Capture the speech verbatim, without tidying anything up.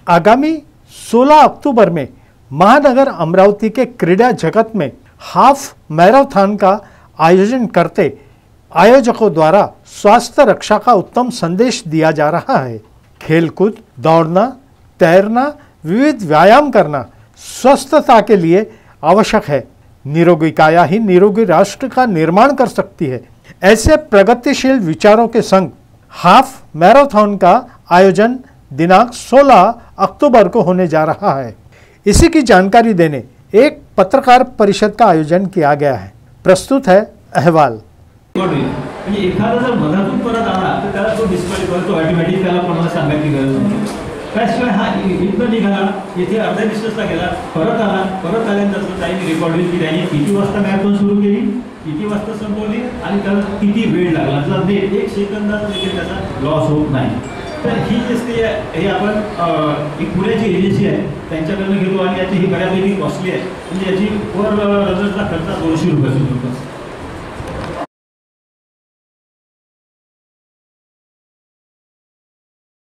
आगामी सोलह अक्टूबर में महानगर अमरावती के क्रीड़ा जगत में हाफ मैराथन का आयोजन करते आयोजकों द्वारा स्वास्थ्य रक्षा का उत्तम संदेश दिया जा रहा है। खेलकूद, दौड़ना, तैरना, विविध व्यायाम करना स्वस्थता के लिए आवश्यक है। निरोगी काया ही निरोगी राष्ट्र का निर्माण कर सकती है। ऐसे प्रगतिशील विचारों के संग हाफ मैराथन का आयोजन दिनांक सोलह अक्टूबर को होने जा रहा है। इसी की जानकारी देने एक पत्रकार परिषद का आयोजन किया गया है। प्रस्तुत है अहवाल। एखादा जर मधातून परत आला तर त्याला तो डिस्क्वालिफाय तो ऑटोमॅटिक त्याला कोणाला सांगायची गरज नाही। त्याशिवाय हा इथं निघाला, इथे अर्ध्या डिस्टन्सला गेला, परत आला, परत आल्यानंतर त्यांनी रेकॉर्ड होईल की त्यांनी किती वाजता मॅरेथॉन सुरू केली, किती वाजता संपवली आणि त्याला किती वेळ लागला। जर ते एक सेकंदाचा देखील त्याचा लॉस होत नाही। तर ही जी असते हे आपण एक पुण्याची एजन्सी आहे त्यांच्याकडनं घेतो आणि याची ही बऱ्यापैकी कॉस्टली आहे। म्हणजे याची पर रजतचा खर्च दोनशे रुपये असतो।